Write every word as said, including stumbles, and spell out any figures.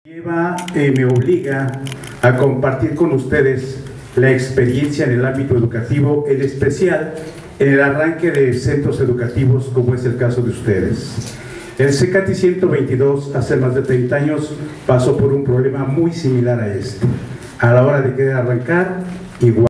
Lleva, eh, me obliga a compartir con ustedes la experiencia en el ámbito educativo, en especial en el arranque de centros educativos como es el caso de ustedes. El CECATI ciento veintidós hace más de treinta años pasó por un problema muy similar a este. A la hora de querer arrancar, igual.